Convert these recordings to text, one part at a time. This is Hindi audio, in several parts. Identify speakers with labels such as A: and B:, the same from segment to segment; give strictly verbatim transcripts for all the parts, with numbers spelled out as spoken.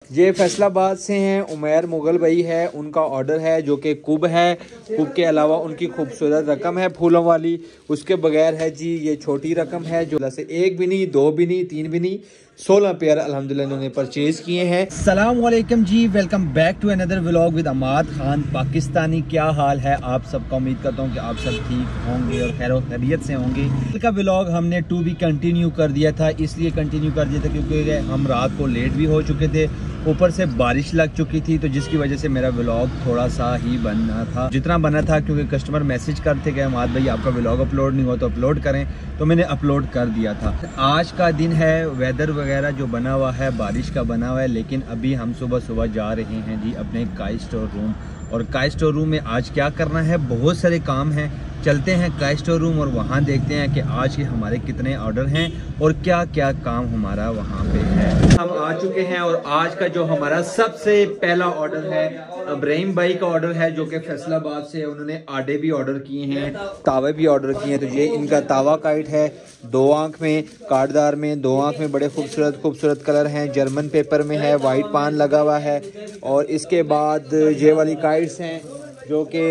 A: ये फैसलाबाद से हैं, उमैर मुगल भाई है, उनका ऑर्डर है जो कि कुब है। कुब के अलावा उनकी खूबसूरत रकम है फूलों वाली, उसके बगैर है जी ये छोटी रकम है जो से एक भी नहीं, दो भी नहीं, तीन भी नहीं, सोलह पेयर अल्हम्दुलिल्लाह इन्होंने परचेज किए हैं। अस्सलाम वालेकुम जी, welcome back to another vlog with Amad Khan Pakistani. क्या हाल है आप सबका? उम्मीद करता हूँ कि आप सब ठीक होंगे और खैर खैरियत से होंगे। कल का व्लॉग हमने टू भी कंटिन्यू कर दिया था, इसलिए कंटिन्यू कर दिया था क्योंकि हम रात को लेट भी हो चुके थे, ऊपर से बारिश लग चुकी थी, तो जिसकी वजह से मेरा व्लॉग थोड़ा सा ही बनना था, जितना बना था, क्योंकि कस्टमर मैसेज करते गए अमाद भाई आपका व्लॉग अपलोड नहीं हुआ तो अपलोड करें, तो मैंने अपलोड कर दिया था। आज का दिन है, वेदर वगैरह जो बना हुआ है बारिश का बना हुआ है, लेकिन अभी हम सुबह सुबह जा रहे हैं जी अपने काई स्टोर रूम। और काई स्टोर रूम में आज क्या करना है, बहुत सारे काम हैं। चलते हैं काई स्टोर रूम और वहाँ देखते हैं कि आज के हमारे कितने ऑर्डर हैं और क्या क्या काम हमारा वहाँ पे है। हम आ चुके हैं और आज का जो हमारा सबसे पहला ऑर्डर है इब्राहिम भाई का ऑर्डर है जो कि फैसलाबाद से है। उन्होंने आडे भी ऑर्डर किए हैं, तावे भी ऑर्डर किए हैं। तो ये इनका तावा काइट है, दो आंख में, काटदार में, दो आंख में, बड़े खूबसूरत खूबसूरत कलर हैं, जर्मन पेपर में है, वाइट पान लगा हुआ है। और इसके बाद ये वाली काइट्स हैं जो कि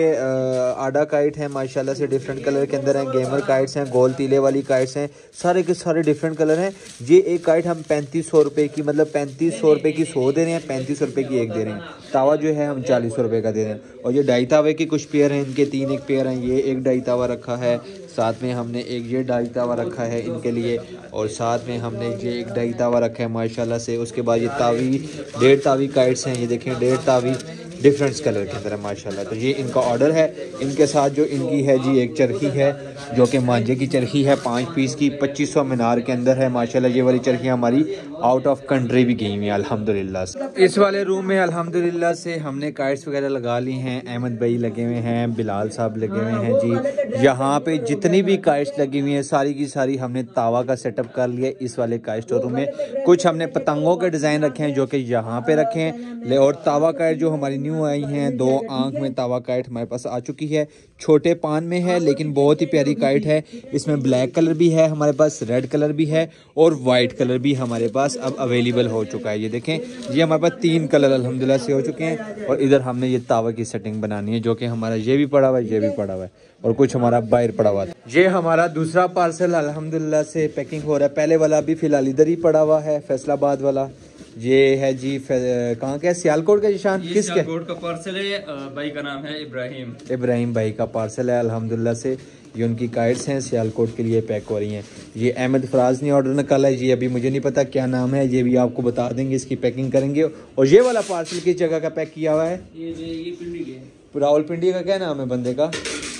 A: आडा काइट है, माशाल्लाह से डिफरेंट कलर के अंदर हैं। गेमर काइट्स हैं, गोल तीले वाली काइट्स हैं, सारे के सारे डिफरेंट कलर हैं। ये एक काइट हम पैंतीस सौ रुपये की, मतलब पैंतीस सौ रुपये की सौ दे रहे हैं, पैंतीस सौ रुपये की एक दे रहे हैं। तावा जो है हम चालीस सौ रुपये का दे रहे हैं। और ये ढाई तावे के कुछ पेयर हैं, इनके तीन एक पेयर हैं। ये एक ढाई तावा रखा है, साथ में हमने एक ये ढाई तावा रखा है इनके लिए, और साथ में हमने ये एक ढाई तावा रखा है माशाल्लाह से। उसके बाद ये तावी डेढ़ तावी काइट्स हैं, ये देखें डेढ़ तावी डिफरेंट कलर के अंदर है माशाल्लाह। तो ये इनका ऑर्डर है। इनके साथ जो इनकी है जी एक चरखी है जो कि मांझे की चरखी है, पाँच पीस की, पच्चीस सौ मीनार के अंदर है माशाल्लाह। ये वाली चरखियाँ हमारी आउट ऑफ कंट्री भी गई हुई हैं अल्हम्दुलिल्लाह से। इस वाले रूम में अल्हम्दुलिल्लाह से हमने काइट्स वगैरह लगा ली हैं। अहमद भाई लगे हुए हैं, बिलाल साहब लगे हुए हैं जी। यहाँ पे जितनी भी काइट्स लगी हुई हैं सारी की सारी हमने तावा का सेटअप कर लिया इस वाले काइट स्टोर रूम में। कुछ हमने पतंगों के डिज़ाइन रखे हैं जो कि यहाँ पे रखे हैं, और तावा काइट जो हमारी न्यू आई हैं, दो आंख में तावा काइट हमारे पास आ चुकी है। छोटे पान में है लेकिन बहुत ही प्यारी काइट है। इसमें ब्लैक कलर भी है हमारे पास, रेड कलर भी है और वाइट कलर भी हमारे पास अब अवेलेबल हो चुका है। ये देखें, ये हमारे पास तीन कलर अल्हम्दुलिल्लाह से हो चुके हैं। और इधर हमने ये तावा की सेटिंग बनानी है जो कि हमारा ये भी पड़ा हुआ है, ये भी पड़ा हुआ है, और कुछ हमारा बाहर पड़ा हुआ है। ये हमारा दूसरा पार्सल अल्हम्दुलिल्लाह से पैकिंग हो रहा है। पहले वाला अभी फिलहाल इधर ही पड़ा हुआ है, फैसलाबाद वाला। ये है जी कहाँ का है, सियालकोट का निशान, किस सियालकोट का पार्सल है। भाई का नाम है इब्राहिम, इब्राहिम भाई का पार्सल है अल्हम्दुलिल्लाह से। ये उनकी काइट्स हैं, सियालकोट के लिए पैक हो रही हैं। ये अहमद फराज ने ऑर्डर निकाला है जी, अभी मुझे नहीं पता क्या नाम है, ये भी आपको बता देंगे, इसकी पैकिंग करेंगे। और ये वाला पार्सल किस जगह का पैक किया हुआ है? ये ये पिंडी के, रावलपिंडी का क्या नाम है बंदे का?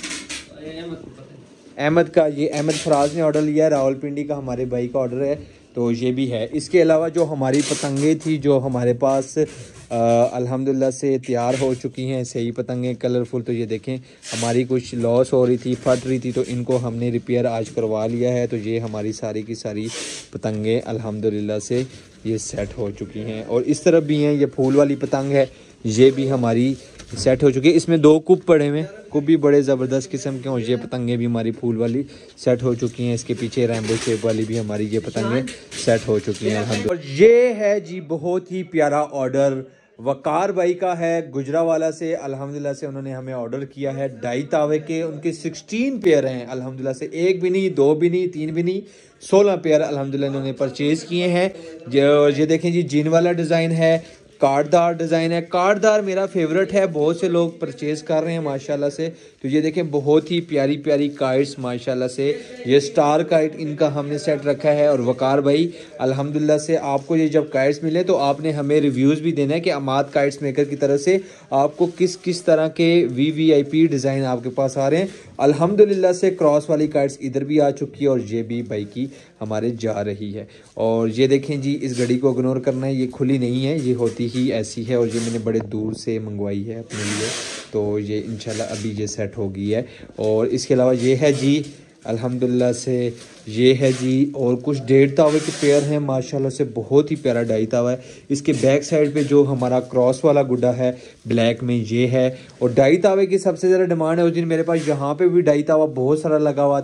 A: अहमद का। ये अहमद फराज ने ऑर्डर लिया है, रावलपिंडी का हमारे भाई का ऑर्डर है, तो ये भी है। इसके अलावा जो हमारी पतंगे थी जो हमारे पास अल्हम्दुलिल्लाह से तैयार हो चुकी हैं, सही पतंगे कलरफुल। तो ये देखें हमारी कुछ लॉस हो रही थी, फट रही थी, तो इनको हमने रिपेयर आज करवा लिया है। तो ये हमारी सारी की सारी पतंगे अल्हम्दुलिल्लाह से ये सेट हो चुकी हैं। और इस तरफ भी हैं, ये फूल वाली पतंग है, ये भी हमारी सेट हो चुकी है। इसमें दो कुब पड़े हुए, कुब भी बड़े ज़बरदस्त किस्म के, और ये पतंगे भी हमारी फूल वाली सेट हो चुकी हैं। इसके पीछे रैम्बो शेप वाली भी हमारी ये पतंगे सेट हो चुकी हैं अल्हम्दुलिल्लाह। और ये है जी बहुत ही प्यारा ऑर्डर वकार भाई का है, गुजरावाला से अल्हम्दुलिल्लाह से। उन्होंने हमें ऑर्डर किया है ढाई तावे के, उनके सिक्सटीन पेयर हैं अल्हम्दुलिल्लाह से, एक भी नहीं, दो भी नहीं, तीन भी नहीं, सोलह पेयर अल्हम्दुलिल्लाह इन्होंने परचेज़ किए हैं। ये देखें जी जीन वाला डिज़ाइन है, कार्डदार डिज़ाइन है। कार्डदार मेरा फेवरेट है, बहुत से लोग परचेज़ कर रहे हैं माशाल्लाह से। तो ये देखें बहुत ही प्यारी प्यारी काइट्स माशाल्लाह से। ये स्टार काइट इनका हमने सेट रखा है। और वकार भाई अल्हम्दुलिल्लाह से आपको ये जब काइट्स मिले तो आपने हमें रिव्यूज़ भी देना है कि अमाद काइट्स मेकर की तरफ से आपको किस किस तरह के V V I P design आपके पास आ रहे हैं। अल्हम्दुलिल्लाह से क्रॉस वाली काइट्स इधर भी आ चुकी है और ये भी भाई की हमारे जा रही है। और ये देखें जी, इस घड़ी को इग्नोर करना है, ये खुली नहीं है, ये होती ही ऐसी है। और ये मैंने बड़े दूर से मंगवाई है अपने लिए, तो ये इंशाल्लाह अभी ये सेट हो गई है। और इसके अलावा ये है जी अल्हम्दुलिल्लाह से, ये है जी और कुछ डेढ़ तावे के पेयर हैं माशाल्लाह से, बहुत ही प्यारा ढाई तावा है। इसके बैक साइड पे जो हमारा क्रॉस वाला गुड्डा है ब्लैक में ये है। और ढाई तावे की सबसे ज़्यादा डिमांड है। उस दिन मेरे पास यहाँ पे भी ढाई तावा बहुत सारा लगा हुआ था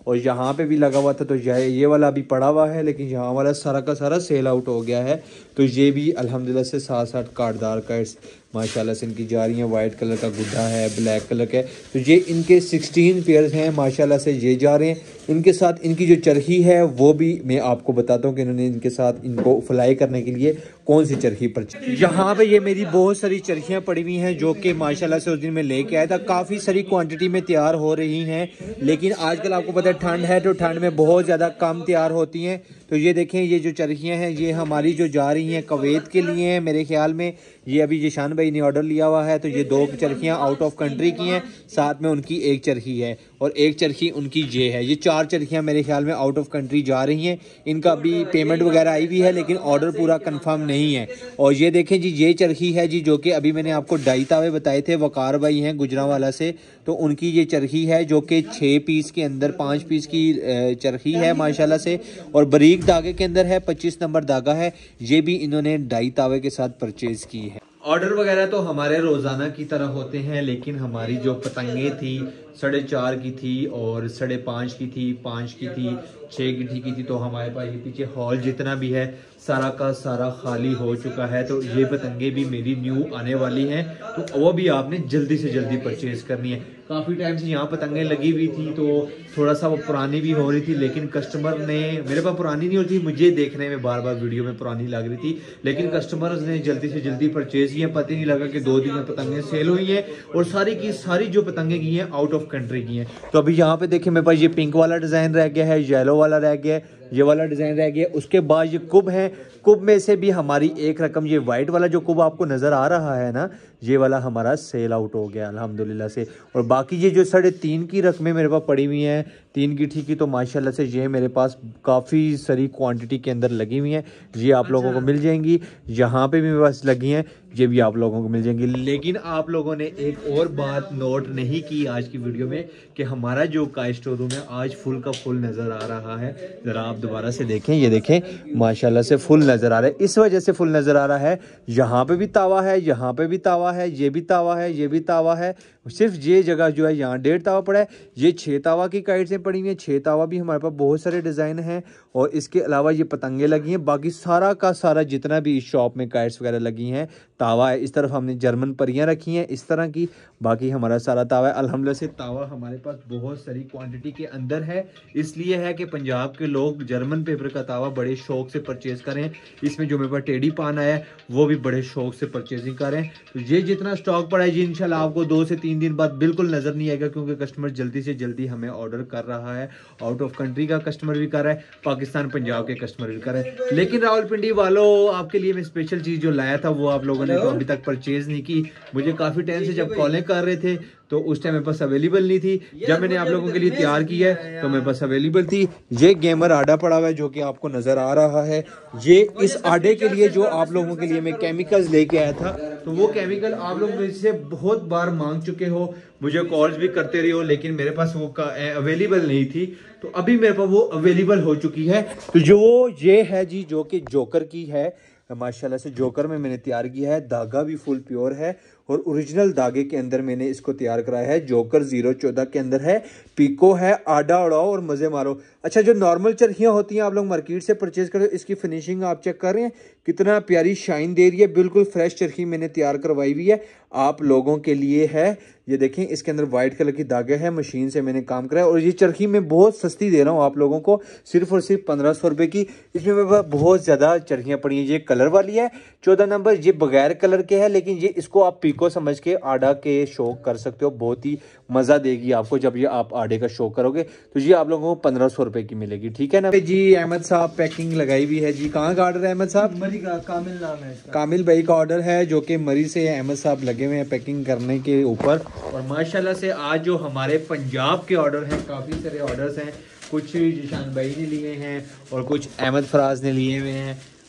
A: और यहाँ पे भी लगा हुआ था, तो ये वाला अभी पड़ा हुआ है, लेकिन यहाँ वाला सारा का सारा सेल आउट हो गया है। तो ये भी अल्हम्दुलिल्लाह से सात सात काटदार काइट्स माशाल्लाह से इनकी जा रही हैं। वाइट कलर का गुड्डा है, ब्लैक कलर का है, तो ये इनके सोलह पेयर्स हैं माशाल्लाह से, ये जा रहे हैं। इनके साथ इनकी जो चरखी है वो भी मैं आपको बताता हूँ कि इन्होंने इनके साथ इनको फ्लाई परचेज करने के लिए कौन सी चरखी परचेज। यहाँ पे ये मेरी बहुत सारी चरखियाँ पड़ी हुई हैं जो कि माशाल्लाह से उस दिन मैं लेके आया था। काफ़ी सारी क्वांटिटी में तैयार हो रही हैं, लेकिन आजकल आपको पता है ठंड है, तो ठंड में बहुत ज़्यादा कम तैयार होती हैं। तो ये देखें, ये जो चरखियाँ हैं ये हमारी जो जा रही हैं कुवैत के लिए हैं मेरे ख्याल में। ये अभी जिशान भाई ने ऑर्डर लिया हुआ है, तो ये दो चरखियाँ आउट ऑफ कंट्री की हैं, साथ में उनकी एक चरखी है और एक चरखी उनकी ये है। ये चार चरखियाँ मेरे ख्याल में आउट ऑफ कंट्री जा रही हैं। इनका अभी पेमेंट वगैरह आई हुई है, लेकिन ऑर्डर पूरा कंफर्म नहीं है। और ये देखें जी, ये चरखी है जी, जो कि अभी मैंने आपको ढाई तावे बताए थे, वकार भाई हैं गुजरांवाला से, तो उनकी ये चरखी है जो कि छः पीस के अंदर पाँच पीस की चरखी है माशाल्लाह से, और बारीक धागे के अंदर है, पच्चीस नंबर धागा है। ये भी इन्होंने ढाई तावे के साथ परचेज की है। ऑर्डर वगैरह तो हमारे रोज़ाना की तरह होते हैं, लेकिन हमारी जो पतंगे थी साढ़े चार की थी और साढ़े पाँच की थी, पाँच की थी, छः की की थी, तो हमारे पास ये पीछे हॉल जितना भी है सारा का सारा खाली हो चुका है। तो ये पतंगे भी मेरी न्यू आने वाली हैं, तो वो भी आपने जल्दी से जल्दी परचेज करनी है। काफ़ी टाइम से यहाँ पतंगे लगी हुई थी, तो थोड़ा सा वो पुरानी भी हो रही थी, लेकिन कस्टमर ने, मेरे पास पुरानी नहीं होती, मुझे देखने में बार बार वीडियो में पुरानी लग रही थी, लेकिन कस्टमर्स ने जल्दी से जल्दी परचेज किया। पता ही नहीं लगा कि दो दिन में पतंगे सेल हुई हैं, और सारी की सारी जो पतंगे की हैं आउट ऑफ कंट्री की हैं। तो अभी यहाँ पे देखिए मेरे पास ये पिंक वाला डिज़ाइन रह गया है, येलो वाला रह गया है, ये वाला डिज़ाइन रह गया। उसके बाद ये कुब है, कुब में से भी हमारी एक रकम, ये वाइट वाला जो कुब आपको नज़र आ रहा है ना, ये वाला हमारा सेल आउट हो गया अल्हम्दुलिल्लाह से। और बाकी ये जो साढ़े तीन की रकमें मेरे पास पड़ी हुई हैं, तीन गिट्ठी की, तो माशाल्लाह से ये मेरे पास काफ़ी सारी क्वांटिटी के अंदर लगी हुई हैं। ये आप लोगों को मिल जाएंगी, यहाँ पे भी मेरे पास लगी हैं, ये भी आप लोगों को मिल जाएंगी। लेकिन आप लोगों ने एक और बात नोट नहीं की आज की वीडियो में, कि हमारा जो काई स्टोर रूम है आज फुल का फुल नज़र आ रहा है। ज़रा आप दोबारा से देखें, ये देखें माशाल्लाह से फुल नज़र आ रहा है। इस वजह से फुल नज़र आ रहा है, यहाँ पे भी तावा है, यहाँ पे भी तावा है, ये भी तावा है, ये भी तावा है। सिर्फ ये जगह जो है यहाँ डेढ़ तावा पड़ा है, ये छः तावा की काइट्सें पड़ी हुई हैं। छः तावा भी हमारे पास बहुत सारे डिज़ाइन हैं, और इसके अलावा ये पतंगे लगी हैं। बाकी सारा का सारा जितना भी इस शॉप में काइट्स वगैरह लगी हैं, तावा है। इस तरफ हमने जर्मन परियां रखी हैं इस तरह की, बाकी हमारा सारा तावा है। अल्हम्दुलिल्लाह से तावा हमारे पास बहुत सारी क्वांटिटी के अंदर है, इसलिए है कि पंजाब के लोग जर्मन पेपर का तावा बड़े शौक से परचेज करें। इसमें जो मेरे पास टेढ़ी पान आया है वो भी बड़े शौक से परचेजिंग करें। तो ये जितना स्टॉक पड़ा है जी, इंशाल्लाह आपको दो से तीन दिन बाद बिल्कुल नजर नहीं आएगा, क्योंकि कस्टमर जल्दी से जल्दी हमें ऑर्डर कर रहा है। आउट ऑफ कंट्री का कस्टमर भी कर रहा है, पाकिस्तान पंजाब के कस्टमर भी कर रहे हैं। लेकिन रावलपिंडी वालों, आपके लिए मैं स्पेशल चीज जो लाया था वो आप लोगों ने तो अभी तक परचेज नहीं की। मुझे काफी टाइम से जब कॉलें कर रहे थे तो उस टाइम मेरे पास अवेलेबल नहीं थी। जब मैंने आप लोगों के लिए तैयार किया है तो मेरे पास अवेलेबल थी। ये गेमर आडा पड़ा हुआ है जो कि आपको नजर आ रहा है। ये इस आडे के लिए जो आप लोगों के लिए मैं केमिकल्स लेके आया था, तो वो केमिकल आप लोग मुझसे बहुत बार मांग चुके हो, मुझे कॉल्स भी करते रहे हो, लेकिन मेरे पास वो अवेलेबल नहीं थी। तो अभी मेरे पास वो अवेलेबल हो चुकी है। तो जो ये है जी, जो कि जोकर की है माशाल्लाह से, जोकर में मैंने तैयार किया है। धागा भी फुल प्योर है और ओरिजिनल धागे के अंदर मैंने इसको तैयार कराया है। जोकर जीरो चौदह के अंदर है, पीको है, आडा उड़ाओ और मजे मारो। अच्छा, जो नॉर्मल चरखियाँ होती हैं आप लोग मार्केट से परचेज करो, इसकी फिनिशिंग आप चेक कर रहे हैं कितना प्यारी शाइन दे रही है। बिल्कुल फ्रेश चरखी मैंने तैयार करवाई हुई है, आप लोगों के लिए है। ये देखें, इसके अंदर व्हाइट कलर की धागे है, मशीन से मैंने काम कराया। और ये चरखी मैं बहुत सस्ती दे रहा हूँ आप लोगों को, सिर्फ और सिर्फ पंद्रह सौ रुपए की। इसमें मेरे पास बहुत ज्यादा चरखियाँ पड़ी हैं। ये कलर वाली है चौदह नंबर, ये बगैर कलर के है, लेकिन ये इसको आप पीको समझ के आडा के शौक कर सकते हो। बहुत ही मजा देगी आपको जब ये आप आडे का शौक करोगे। तो ये आप लोगों को पंद्रह सौ रुपए की मिलेगी, ठीक है ना जी। अहमद साहब पैकिंग लगाई हुई है जी। कहाँ का ऑर्डर है अहमद साहब?
B: मरी का कामिल नाम है इसका।
A: कामिल भाई का ऑर्डर है, जो कि मरी से अहमद साहब लगे हुए हैं पैकिंग करने के ऊपर। और माशाल्लाह से आज जो हमारे पंजाब के ऑर्डर हैं, काफ़ी सारे ऑर्डर्स हैं। कुछ जिशान भाई ने लिए हैं और कुछ अहमद फराज ने लिए हुए हैं।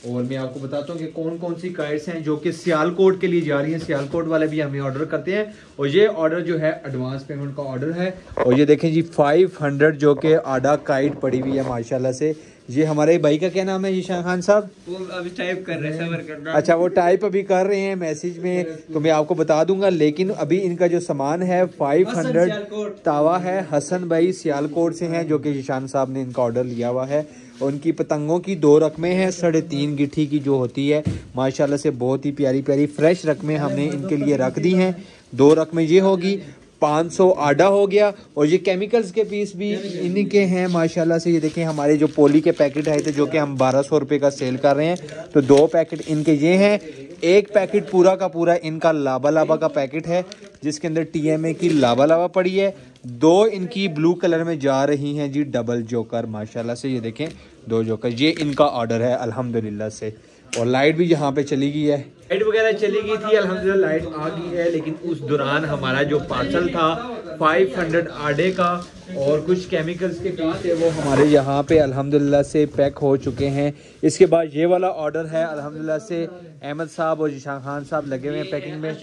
A: और मैं आपको बताता हूँ कि कौन कौन सी काइट्स हैं जो कि सियालकोट के लिए जा रही हैं। सियालकोट वाले भी हमें ऑर्डर करते हैं और ये ऑर्डर जो है एडवांस पेमेंट का ऑर्डर है। और ये देखें जी फाइव हंड्रेड जो कि आडा काइट पड़ी हुई है माशाल्लाह से। ये हमारे भाई का क्या नाम है ईशान खान साहब?
B: वो अभी टाइप कर रहे हैं, सबर कर रहा।
A: अच्छा, वो टाइप अभी कर रहे हैं मैसेज में, तो मैं आपको बता दूंगा। लेकिन अभी इनका जो सामान है फाइव हंड्रेड तावा है। हसन भाई सियालकोट से हैं जो कि ईशान साहब ने इनका ऑर्डर लिया हुआ है। उनकी पतंगों की दो रकमें हैं, साढ़े तीन गिट्ठी की जो होती है माशाल्लाह से बहुत ही प्यारी प्यारी फ्रेश रकमें हमने इनके लिए रख दी हैं। दो रकमें ये होगी, पाँच सौ आडा हो गया। और ये केमिकल्स के पीस भी इन्हीं के हैं माशाल्लाह से। ये देखें हमारे जो पोली के पैकेट आए थे जो कि हम बारह सौ रुपये का सेल कर रहे हैं, तो दो पैकेट इनके ये हैं। एक पैकेट पूरा का पूरा इनका लाबा लाबा का पैकेट है जिसके अंदर टीएमए की लाबा लाबा पड़ी है। दो इनकी ब्लू कलर में जा रही हैं जी डबल जोकर माशाल्लाह से। ये देखें दो जोकर, ये इनका ऑर्डर है अल्हम्दुलिल्लाह से। और लाइट भी यहाँ पे चली गई है, लाइट वगैरह चली गई थी, अल्हम्दुलिल्लाह लाइट आ गई है। लेकिन उस दौरान हमारा जो पार्सल था पाँच सौ आडे का और कुछ केमिकल्स के पीस है वो हमारे यहाँ पे अल्हम्दुलिल्लाह से पैक हो चुके हैं। इसके बाद ये वाला ऑर्डर है अल्हम्दुलिल्लाह से। अहमद साहब और ईशान खान साहब लगे हुए हैं पैकिंग में।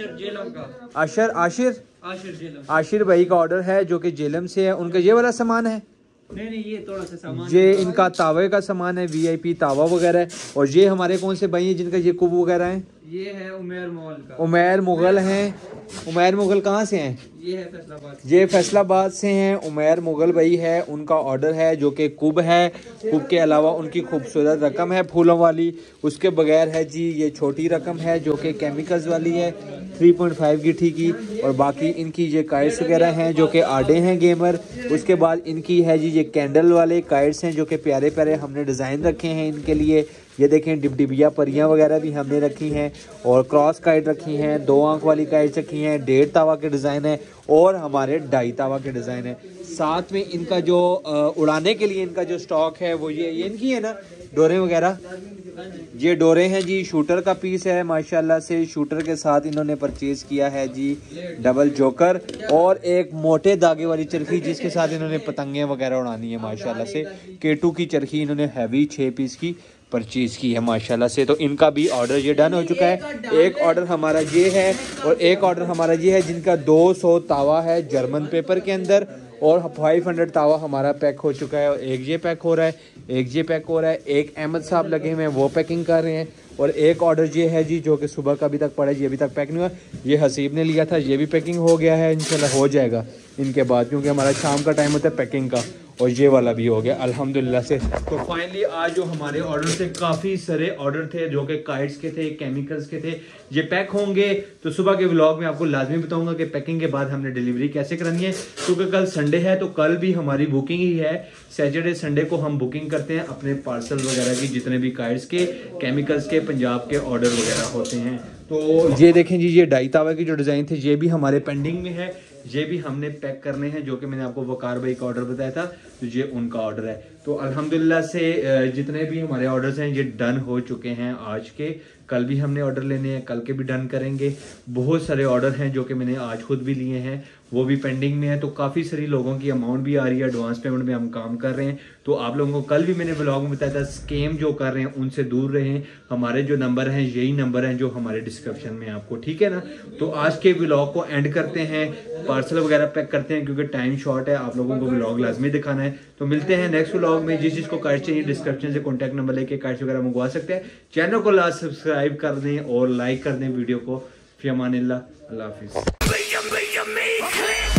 A: आशिर आशिर आशिर भाई का ऑर्डर है जो कि जेलम से है। उनका ये वाला सामान है,
B: नहीं नहीं ये थोड़ा सा सामान,
A: ये इनका तावे का सामान है, वीआईपी तावा वगैरह है। और ये हमारे कौन से भाई हैं जिनका ये कुब वगैरह है?
B: ये है उमेर मुगल का।
A: उमेर मुगल हैं। उमेर मुगल कहाँ से हैं?
B: ये है फैसलाबाद,
A: ये फैसलाबाद से हैं। उमेर मुगल भाई है, उनका ऑर्डर है जो कि कुब है। कुब के अलावा उनकी खूबसूरत रकम है फूलों वाली। उसके बगैर है जी ये छोटी रकम है जो कि केमिकल्स वाली है, थ्री पॉइंट फाइव गिट्ठी की। और बाकी इनकी ये काइट्स वगैरह हैं जो कि आडे हैं गेमर। उसके बाद इनकी है जी ये कैंडल वाले काइट्स हैं जो कि प्यारे प्यारे हमने डिज़ाइन रखे हैं इनके लिए। ये देखें डिबडिबिया परियां वगैरह भी हमने रखी हैं और क्रॉस काइट रखी हैं, दो आंख वाली काइट रखी हैं, डेढ़ तावा के डिज़ाइन है और हमारे ढाई तावा के डिज़ाइन है। साथ में इनका जो उड़ाने के लिए इनका जो स्टॉक है वो ये ये इनकी है ना डोरे वगैरह। ये डोरे हैं जी, शूटर का पीस है माशाल्लाह से। शूटर के साथ इन्होंने परचेज किया है जी डबल जोकर और एक मोटे धागे वाली चरखी जिसके साथ इन्होंने पतंगे वगैरह उड़ानी है माशाल्लाह से। केटू की चरखी इन्होंने हैवी छः पीस की परचेज की है माशाल्लाह से। तो इनका भी ऑर्डर ये डन हो चुका है। एक ऑर्डर हमारा ये है और एक ऑर्डर हमारा ये है जिनका दो सौ तावा है जर्मन पेपर के अंदर और पाँच सौ तावा हमारा पैक हो चुका है। और एक ये पैक हो रहा है, एक ये पैक हो रहा है, एक अहमद साहब लगे हुए हैं वो पैकिंग कर रहे हैं। और एक ऑर्डर ये है जी जो कि सुबह का अभी तक पड़ा है, ये अभी तक पैक नहीं हुआ। ये हसीब ने लिया था, ये भी पैकिंग हो गया है, इंशाल्लाह हो जाएगा इनके बाद, क्योंकि हमारा शाम का टाइम होता है पैकिंग का। और ये वाला भी हो गया अल्हम्दुलिल्लाह से। तो फाइनली आज जो हमारे ऑर्डर थे काफ़ी सारे ऑर्डर थे जो कि काइट्स के थे, केमिकल्स के थे, ये पैक होंगे। तो सुबह के व्लॉग में आपको लाजमी बताऊंगा कि पैकिंग के बाद हमने डिलीवरी कैसे करनी है, क्योंकि कल संडे है तो कल भी हमारी बुकिंग ही है। सैटरडे संडे को हम बुकिंग करते हैं अपने पार्सल वगैरह की, जितने भी काइट्स के, केमिकल्स के, पंजाब के ऑर्डर वगैरह होते हैं। तो ये देखें जी ये ढाई तावा की जो डिज़ाइन थे ये भी हमारे पेंडिंग में है, ये भी हमने पैक करने हैं, जो कि मैंने आपको वकार भाई का ऑर्डर बताया था, तो ये उनका ऑर्डर है। तो अल्हम्दुलिल्लाह से जितने भी हमारे ऑर्डर्स हैं ये डन हो चुके हैं आज के। कल भी हमने ऑर्डर लेने हैं, कल के भी डन करेंगे। बहुत सारे ऑर्डर हैं जो कि मैंने आज खुद भी लिए हैं, वो भी पेंडिंग में है। तो काफ़ी सारी लोगों की अमाउंट भी आ रही है, एडवांस पेमेंट में हम काम कर रहे हैं। तो आप लोगों को कल भी मैंने ब्लॉग में बताया था, स्कैम जो कर रहे हैं उनसे दूर रहें। हमारे जो नंबर हैं यही नंबर हैं जो हमारे डिस्क्रिप्शन में आपको, ठीक है ना। तो आज के ब्लॉग को एंड करते हैं, पार्सल वगैरह पैक करते हैं क्योंकि टाइम शॉर्ट है, आप लोगों को ब्लॉग लाजमी दिखाना है। तो मिलते हैं नेक्स्ट ब्लॉग में। जिस जिसको कार्ड चाहिए डिस्क्रिप्शन से कॉन्टैक्ट नंबर लेके कार्ड्स वगैरह मंगवा सकते हैं। चैनल को लास्ट सब्सक्राइब कर दें और लाइक कर दें वीडियो को। फी अमानिल्लाह, अल्लाह हाफिज़।